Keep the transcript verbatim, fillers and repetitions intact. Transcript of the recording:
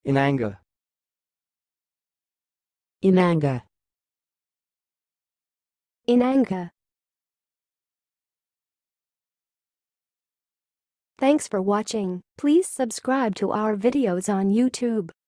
inanga, inanga, inanga. Thanks for watching. Please subscribe to our videos on YouTube.